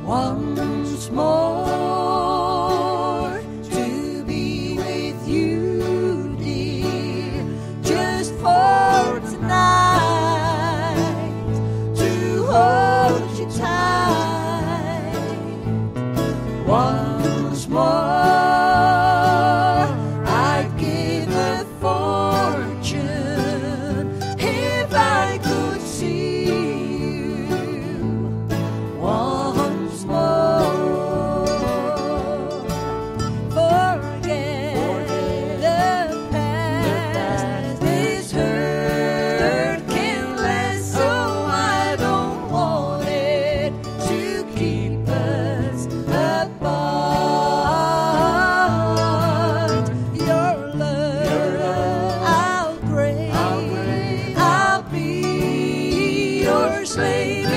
once more to be with you, dear, just for tonight, to hold you tight once more. I'd give a fortune if I could see you once more. Forget the past. This hurt can last, so I don't want it to keep us apart. Your love, I'll crave. I'll be your slave.